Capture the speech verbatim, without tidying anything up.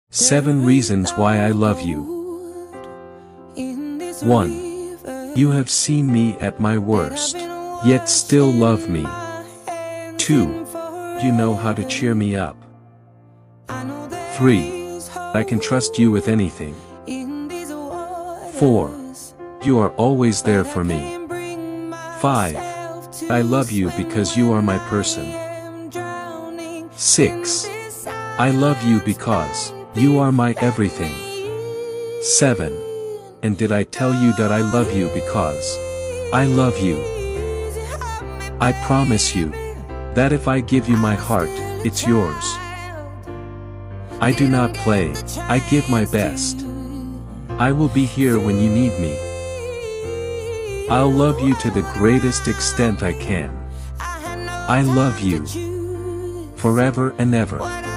Seven reasons why I love you. one. You have seen me at my worst, yet still love me. two. You know how to cheer me up. three. I can trust you with anything. four. You are always there for me. five. I love you because you are my person. six. I love you because you are my everything. seven. And did I tell you that I love you because I love you? I promise you that if I give you my heart, it's yours. I do not play, I give my best. I will be here when you need me. I'll love you to the greatest extent I can. I love you forever and ever.